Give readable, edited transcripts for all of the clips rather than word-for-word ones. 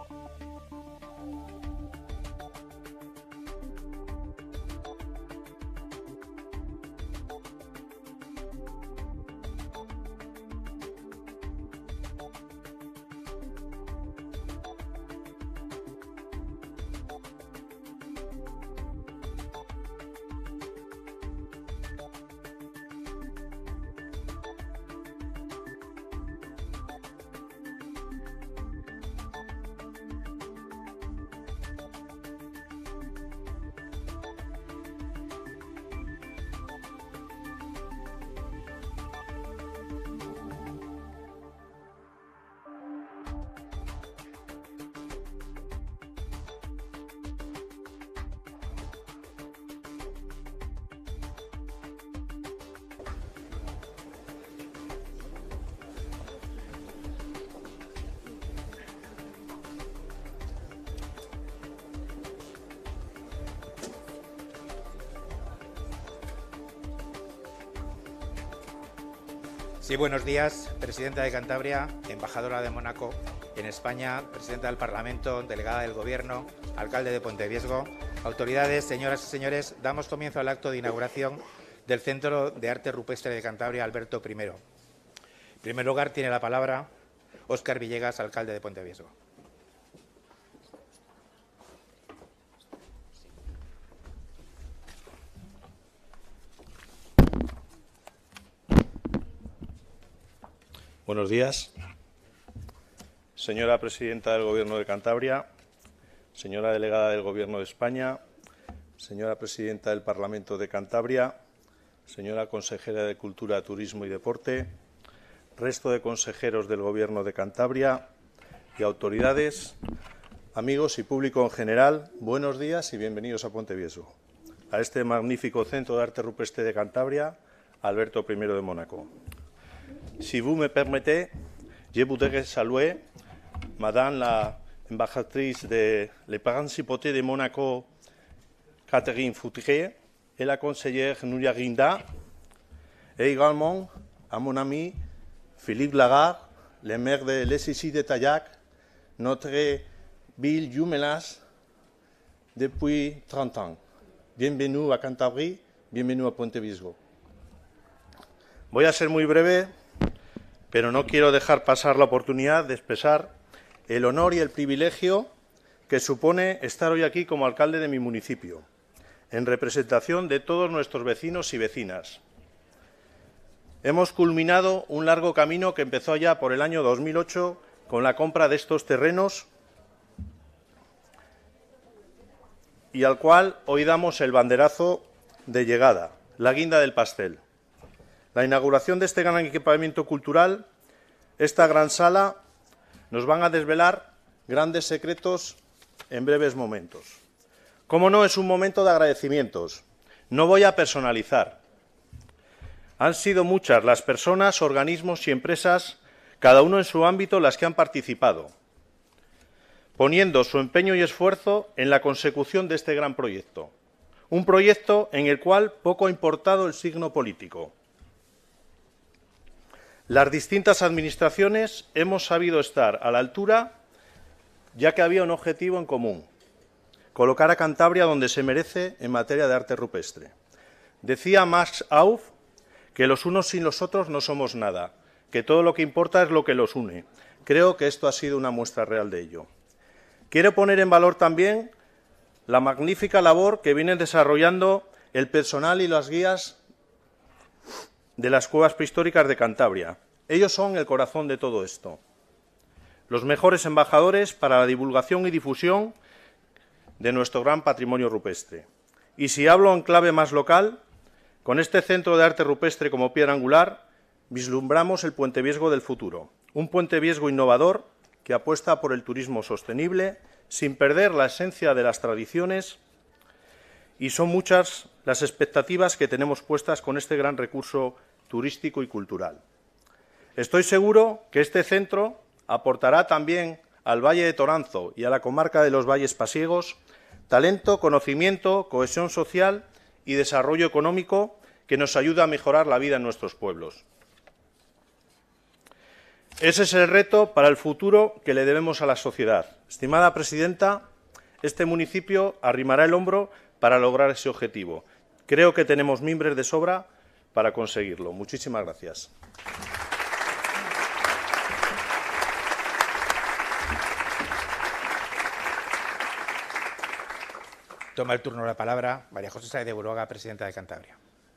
Sí, buenos días, presidenta de Cantabria, embajadora de Mónaco en España, presidenta del Parlamento, delegada del Gobierno, alcalde de Ponteviesgo, autoridades, señoras y señores, damos comienzo al acto de inauguración del Centro de Arte Rupestre de Cantabria Alberto I. En primer lugar, tiene la palabra Óscar Villegas, alcalde de Ponteviesgo. Buenos días. Señora presidenta del Gobierno de Cantabria, señora delegada del Gobierno de España, señora presidenta del Parlamento de Cantabria, señora consejera de Cultura, Turismo y Deporte, resto de consejeros del Gobierno de Cantabria y autoridades, amigos y público en general, buenos días y bienvenidos a Ponteviesgo, a este magnífico Centro de Arte Rupestre de Cantabria, Alberto I de Mónaco. Si vous me permettez, je voudrais saluer Madame la ambassadrice de la Principauté de Monaco, Catherine Foutrier, et la conseillère Nuria Guinda, et également à mon ami Philippe Lagarde, le maire de l'Essissi de Taillac, notre ville jumelage depuis 30 ans. Bienvenue a Cantabria, bienvenue a Ponteviesgo. Voy a ser muy breve, pero no quiero dejar pasar la oportunidad de expresar el honor y el privilegio que supone estar hoy aquí como alcalde de mi municipio, en representación de todos nuestros vecinos y vecinas. Hemos culminado un largo camino que empezó allá por el año 2008 con la compra de estos terrenos y al cual hoy damos el banderazo de llegada, la guinda del pastel. La inauguración de este gran equipamiento cultural, esta gran sala, nos van a desvelar grandes secretos en breves momentos. Cómo no, es un momento de agradecimientos. No voy a personalizar. Han sido muchas las personas, organismos y empresas, cada uno en su ámbito, las que han participado, poniendo su empeño y esfuerzo en la consecución de este gran proyecto. Un proyecto en el cual poco ha importado el signo político. Las distintas administraciones hemos sabido estar a la altura, ya que había un objetivo en común: colocar a Cantabria donde se merece en materia de arte rupestre. Decía Max Auf que los unos sin los otros no somos nada, que todo lo que importa es lo que los une. Creo que esto ha sido una muestra real de ello. Quiero poner en valor también la magnífica labor que vienen desarrollando el personal y las guías de las cuevas prehistóricas de Cantabria. Ellos son el corazón de todo esto. Los mejores embajadores para la divulgación y difusión de nuestro gran patrimonio rupestre. Y si hablo en clave más local, con este centro de arte rupestre como piedra angular, vislumbramos el Ponteviesgo del futuro. Un Ponteviesgo innovador que apuesta por el turismo sostenible, sin perder la esencia de las tradiciones, y son muchas las expectativas que tenemos puestas con este gran recurso turístico y cultural. Estoy seguro que este centro aportará también al Valle de Toranzo y a la comarca de los Valles Pasiegos talento, conocimiento, cohesión social y desarrollo económico que nos ayuda a mejorar la vida en nuestros pueblos. Ese es el reto para el futuro que le debemos a la sociedad. Estimada presidenta, este municipio arrimará el hombro para lograr ese objetivo. Creo que tenemos mimbres de sobra para conseguirlo. Muchísimas gracias. Toma el turno la palabra María José Sáez de Buruaga, presidenta de Cantabria.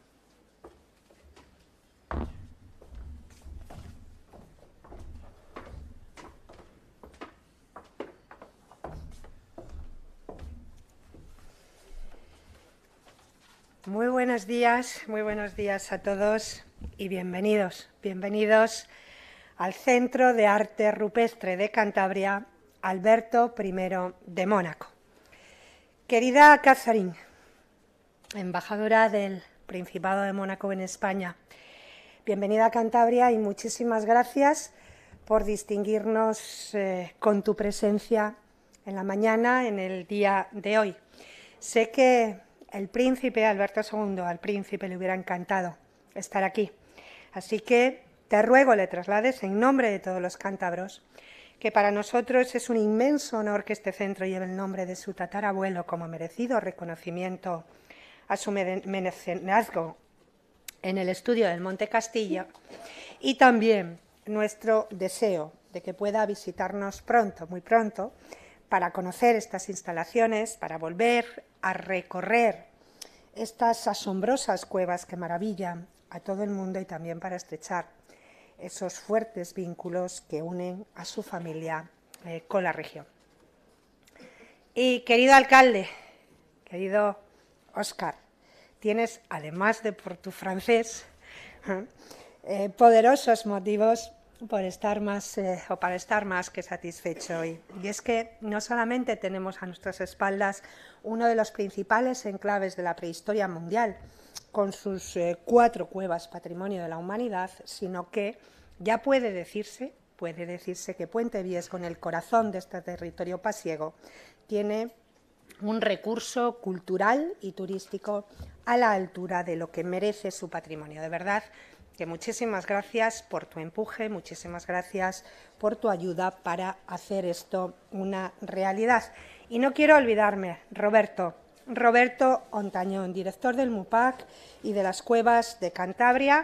Muy buenos días a todos y bienvenidos al Centro de Arte Rupestre de Cantabria, Alberto I de Mónaco. Querida Catherine, embajadora del Principado de Mónaco en España, bienvenida a Cantabria y muchísimas gracias por distinguirnos con tu presencia en la mañana, en el día de hoy. Sé que el príncipe Alberto II, al príncipe le hubiera encantado estar aquí. Así que te ruego le traslades en nombre de todos los cántabros que para nosotros es un inmenso honor que este centro lleve el nombre de su tatarabuelo como merecido reconocimiento a su mecenazgo en el estudio del Monte Castillo, y también nuestro deseo de que pueda visitarnos pronto, muy pronto, para conocer estas instalaciones, para volver a recorrer estas asombrosas cuevas que maravillan a todo el mundo y también para estrechar esos fuertes vínculos que unen a su familia con la región. Y querido alcalde, querido Óscar, tienes, además de por tu francés, poderosos motivos para estar más que satisfecho hoy. Y es que no solamente tenemos a nuestras espaldas uno de los principales enclaves de la prehistoria mundial, con sus 4 cuevas Patrimonio de la Humanidad, sino que ya puede decirse que Puente Viesgo, en el corazón de este territorio pasiego, tiene un recurso cultural y turístico a la altura de lo que merece su patrimonio. De verdad que muchísimas gracias por tu empuje, muchísimas gracias por tu ayuda para hacer esto una realidad. Y no quiero olvidarme, Roberto Ontañón, director del MUPAC y de las Cuevas de Cantabria,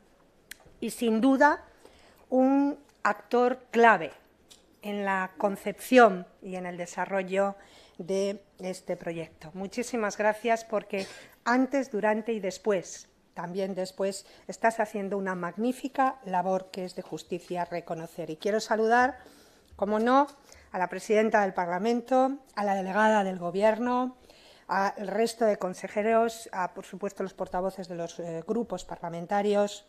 y sin duda un actor clave en la concepción y en el desarrollo de este proyecto. Muchísimas gracias porque antes, durante y después, también después, estás haciendo una magnífica labor que es de justicia reconocer. Y quiero saludar, como no, a la presidenta del Parlamento, a la delegada del Gobierno, al resto de consejeros, a, por supuesto, los portavoces de los grupos parlamentarios,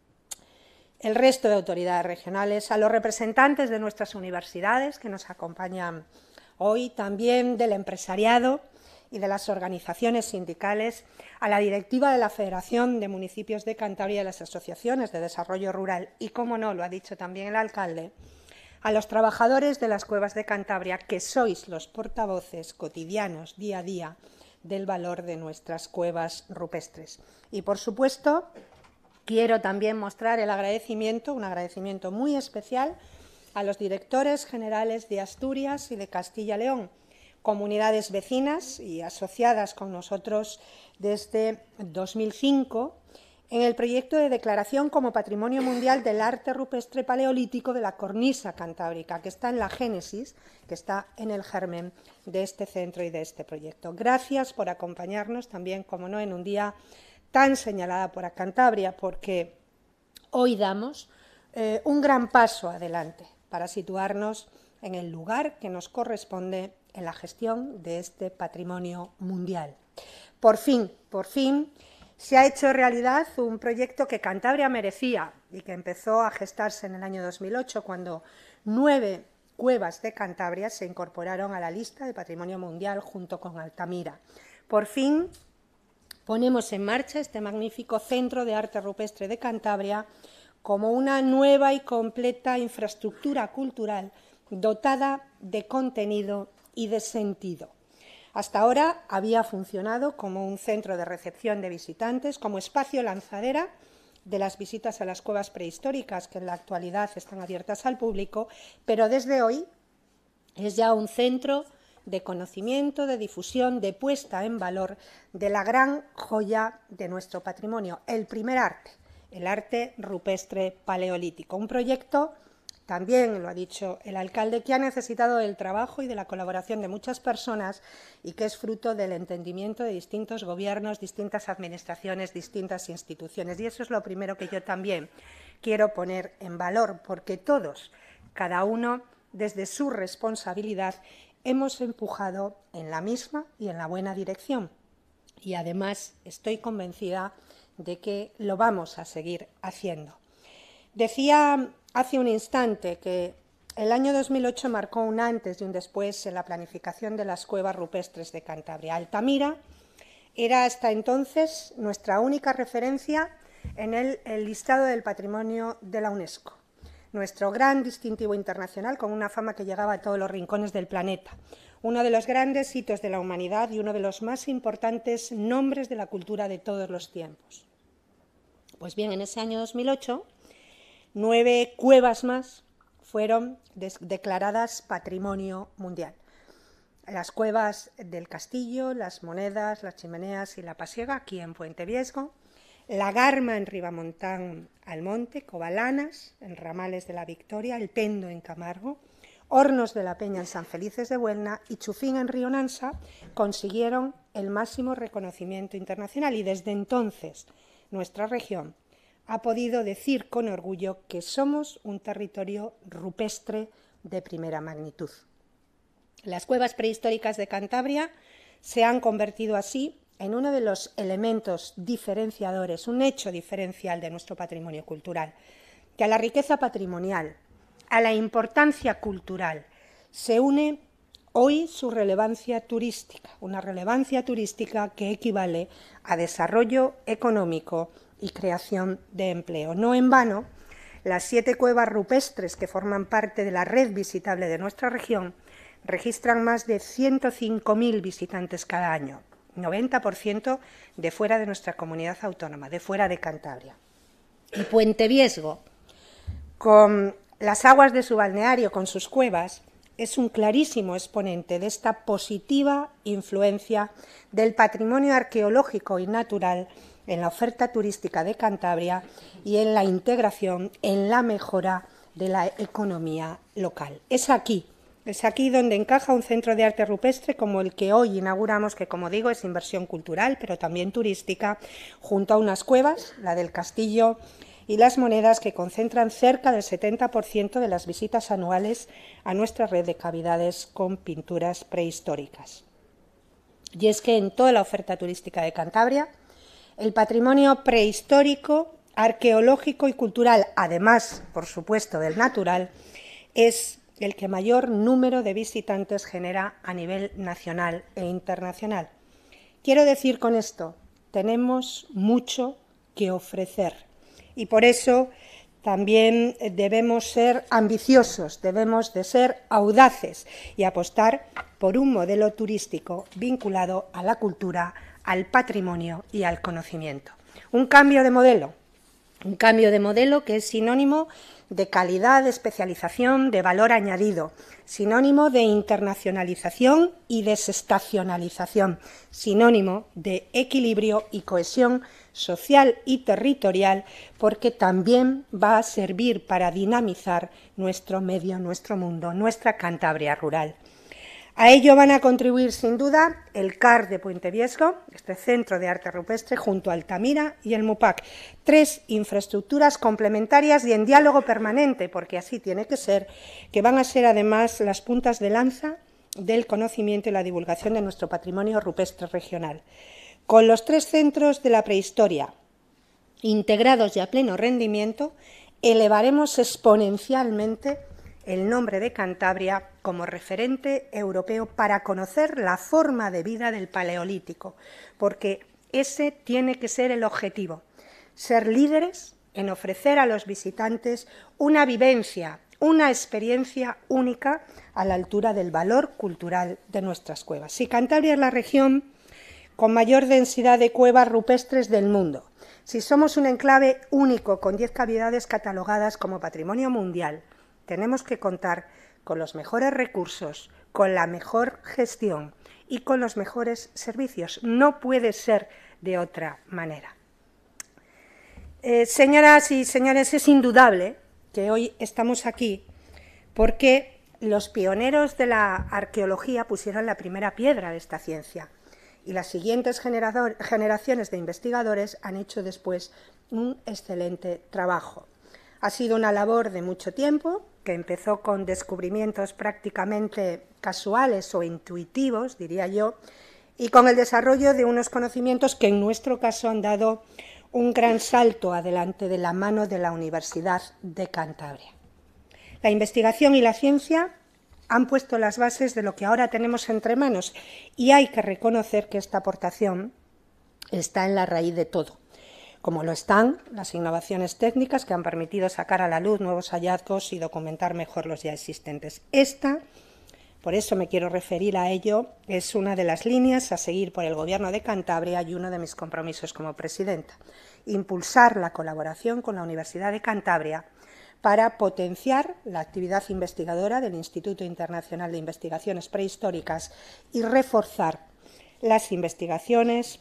el resto de autoridades regionales, a los representantes de nuestras universidades que nos acompañan hoy, también del empresariado y de las organizaciones sindicales, a la directiva de la Federación de Municipios de Cantabria y a las asociaciones de desarrollo rural y, como no, lo ha dicho también el alcalde, a los trabajadores de las Cuevas de Cantabria, que sois los portavoces cotidianos, día a día, del valor de nuestras cuevas rupestres. Y, por supuesto, quiero también mostrar el agradecimiento, un agradecimiento muy especial a los directores generales de Asturias y de Castilla y León, comunidades vecinas y asociadas con nosotros desde 2005 en el proyecto de declaración como Patrimonio Mundial del Arte Rupestre Paleolítico de la Cornisa Cantábrica, que está en la génesis, que está en el germen de este centro y de este proyecto. Gracias por acompañarnos también, como no, en un día tan señalada por Cantabria, porque hoy damos un gran paso adelante para situarnos en el lugar que nos corresponde en la gestión de este patrimonio mundial. Por fin, se ha hecho realidad un proyecto que Cantabria merecía y que empezó a gestarse en el año 2008, cuando 9 cuevas de Cantabria se incorporaron a la lista de Patrimonio Mundial junto con Altamira. Por fin ponemos en marcha este magnífico Centro de Arte Rupestre de Cantabria como una nueva y completa infraestructura cultural dotada de contenido y de sentido. Hasta ahora había funcionado como un centro de recepción de visitantes, como espacio lanzadera de las visitas a las cuevas prehistóricas, que en la actualidad están abiertas al público, pero desde hoy es ya un centro de conocimiento, de difusión, de puesta en valor de la gran joya de nuestro patrimonio, el primer arte, el arte rupestre paleolítico. Un proyecto, también lo ha dicho el alcalde, que ha necesitado del trabajo y de la colaboración de muchas personas y que es fruto del entendimiento de distintos gobiernos, distintas administraciones, distintas instituciones. Y eso es lo primero que yo también quiero poner en valor, porque todos, cada uno, desde su responsabilidad, hemos empujado en la misma y en la buena dirección. Y además estoy convencida de que lo vamos a seguir haciendo. Decía hace un instante que el año 2008 marcó un antes y un después en la planificación de las cuevas rupestres de Cantabria. Altamira era hasta entonces nuestra única referencia en el listado del patrimonio de la UNESCO. Nuestro gran distintivo internacional con una fama que llegaba a todos los rincones del planeta. Uno de los grandes hitos de la humanidad y uno de los más importantes nombres de la cultura de todos los tiempos. Pues bien, en ese año 2008, 9 cuevas más fueron declaradas Patrimonio Mundial. Las cuevas del Castillo, las Monedas, las Chimeneas y la Pasiega, aquí en Puente Viesgo, la Garma en Ribamontán Almonte, Covalanas en Ramales de la Victoria, el Pendo en Camargo, Hornos de la Peña en San Felices de Buelna y Chufín en Río Nansa consiguieron el máximo reconocimiento internacional y desde entonces nuestra región ha podido decir con orgullo que somos un territorio rupestre de primera magnitud. Las cuevas prehistóricas de Cantabria se han convertido así en uno de los elementos diferenciadores, un hecho diferencial de nuestro patrimonio cultural, que a la riqueza patrimonial, a la importancia cultural, se une hoy su relevancia turística, una relevancia turística que equivale a desarrollo económico y creación de empleo. No en vano, las 7 cuevas rupestres que forman parte de la red visitable de nuestra región registran más de 105.000 visitantes cada año, 90% de fuera de nuestra comunidad autónoma, de fuera de Cantabria. Y Puente Viesgo, con las aguas de su balneario, con sus cuevas, es un clarísimo exponente de esta positiva influencia del patrimonio arqueológico y natural en la oferta turística de Cantabria y en la integración, en la mejora de la economía local. Es aquí donde encaja un centro de arte rupestre como el que hoy inauguramos, que como digo es inversión cultural, pero también turística, junto a unas cuevas, la del Castillo y las Monedas, que concentran cerca del 70% de las visitas anuales a nuestra red de cavidades con pinturas prehistóricas. Y es que en toda la oferta turística de Cantabria, el patrimonio prehistórico, arqueológico y cultural, además, por supuesto, del natural, es el que mayor número de visitantes genera a nivel nacional e internacional. Quiero decir con esto, tenemos mucho que ofrecer y por eso también debemos ser ambiciosos, debemos de ser audaces y apostar por un modelo turístico vinculado a la cultura, al patrimonio y al conocimiento. Un cambio de modelo que es sinónimo de calidad, de especialización, de valor añadido, sinónimo de internacionalización y desestacionalización, sinónimo de equilibrio y cohesión social y territorial, porque también va a servir para dinamizar nuestro medio, nuestro mundo, nuestra Cantabria rural. A ello van a contribuir sin duda el CAR de Puente Viesgo, este centro de arte rupestre, junto a Altamira y el MUPAC. 3 infraestructuras complementarias y en diálogo permanente, porque así tiene que ser, que van a ser además las puntas de lanza del conocimiento y la divulgación de nuestro patrimonio rupestre regional. Con los 3 centros de la prehistoria integrados y a pleno rendimiento, elevaremos exponencialmente el nombre de Cantabria como referente europeo para conocer la forma de vida del Paleolítico, porque ese tiene que ser el objetivo, ser líderes en ofrecer a los visitantes una vivencia, una experiencia única a la altura del valor cultural de nuestras cuevas. Si Cantabria es la región con mayor densidad de cuevas rupestres del mundo, Si somos un enclave único con 10 cavidades catalogadas como patrimonio mundial, tenemos que contar con los mejores recursos, con la mejor gestión y con los mejores servicios. No puede ser de otra manera. Señoras y señores, es indudable que hoy estamos aquí porque los pioneros de la arqueología pusieron la primera piedra de esta ciencia y las siguientes generaciones de investigadores han hecho después un excelente trabajo. Ha sido una labor de mucho tiempo, que empezó con descubrimientos prácticamente casuales o intuitivos, diría yo, y con el desarrollo de unos conocimientos que en nuestro caso han dado un gran salto adelante de la mano de la Universidad de Cantabria. La investigación y la ciencia han puesto las bases de lo que ahora tenemos entre manos y hay que reconocer que esta aportación está en la raíz de todo, como lo están las innovaciones técnicas que han permitido sacar a la luz nuevos hallazgos y documentar mejor los ya existentes. Esta, por eso me quiero referir a ello, es una de las líneas a seguir por el Gobierno de Cantabria y uno de mis compromisos como presidenta. Impulsar la colaboración con la Universidad de Cantabria para potenciar la actividad investigadora del Instituto Internacional de Investigaciones Prehistóricas y reforzar las investigaciones,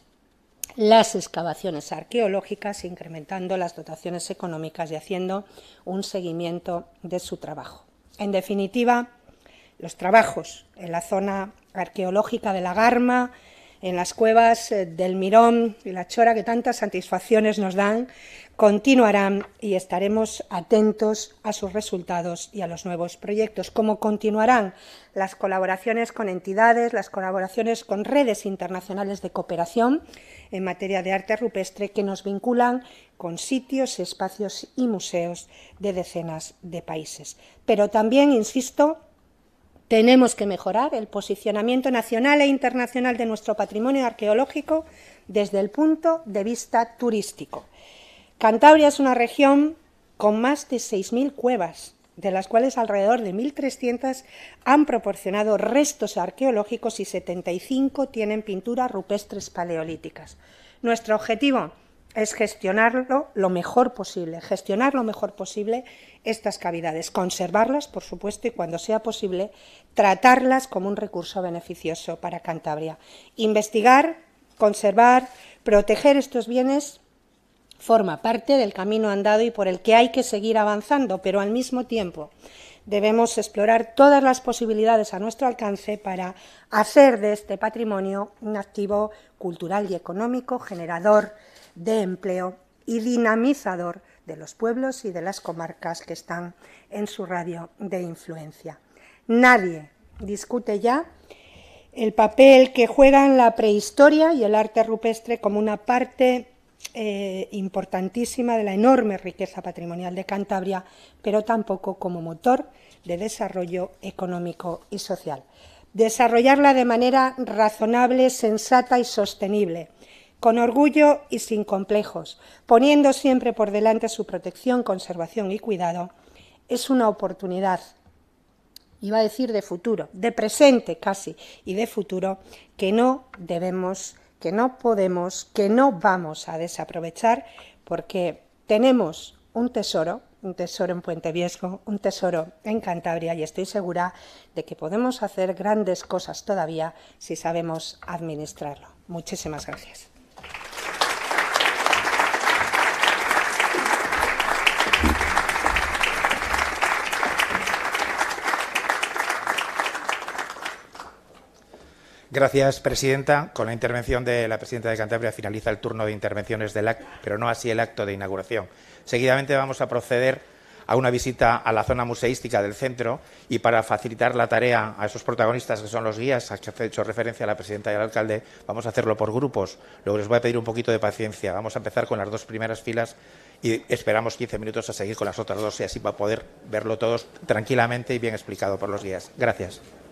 las excavaciones arqueológicas, incrementando las dotaciones económicas y haciendo un seguimiento de su trabajo. En definitiva, los trabajos en la zona arqueológica de la Garma, en las cuevas del Mirón y la Chora, que tantas satisfacciones nos dan, continuarán y estaremos atentos a sus resultados y a los nuevos proyectos, como continuarán las colaboraciones con entidades, las colaboraciones con redes internacionales de cooperación en materia de arte rupestre que nos vinculan con sitios, espacios y museos de decenas de países. Pero también, insisto, tenemos que mejorar el posicionamiento nacional e internacional de nuestro patrimonio arqueológico desde el punto de vista turístico. Cantabria es una región con más de 6.000 cuevas, de las cuales alrededor de 1.300 han proporcionado restos arqueológicos y 75 tienen pinturas rupestres paleolíticas. Nuestro objetivo es gestionar lo mejor posible estas cavidades, conservarlas, por supuesto, y cuando sea posible, tratarlas como un recurso beneficioso para Cantabria. Investigar, conservar, proteger estos bienes forma parte del camino andado y por el que hay que seguir avanzando, pero al mismo tiempo debemos explorar todas las posibilidades a nuestro alcance para hacer de este patrimonio un activo cultural y económico, generador de empleo y dinamizador de los pueblos y de las comarcas que están en su radio de influencia. Nadie discute ya el papel que juegan la prehistoria y el arte rupestre como una parte importantísima de la enorme riqueza patrimonial de Cantabria, pero tampoco como motor de desarrollo económico y social. Desarrollarla de manera razonable, sensata y sostenible, con orgullo y sin complejos, poniendo siempre por delante su protección, conservación y cuidado, es una oportunidad, iba a decir de futuro, de presente casi, y de futuro, que no debemos, que no podemos, que no vamos a desaprovechar, porque tenemos un tesoro en Puente Viesgo, un tesoro en Cantabria, y estoy segura de que podemos hacer grandes cosas todavía si sabemos administrarlo. Muchísimas gracias. Gracias, presidenta. Con la intervención de la presidenta de Cantabria finaliza el turno de intervenciones del acto, pero no así el acto de inauguración. Seguidamente vamos a proceder a una visita a la zona museística del centro y para facilitar la tarea a esos protagonistas que son los guías, a que ha hecho referencia la presidenta y el alcalde, vamos a hacerlo por grupos. Luego les voy a pedir un poquito de paciencia. Vamos a empezar con las dos primeras filas y esperamos 15 minutos a seguir con las otras dos y así para poder verlo todos tranquilamente y bien explicado por los guías. Gracias.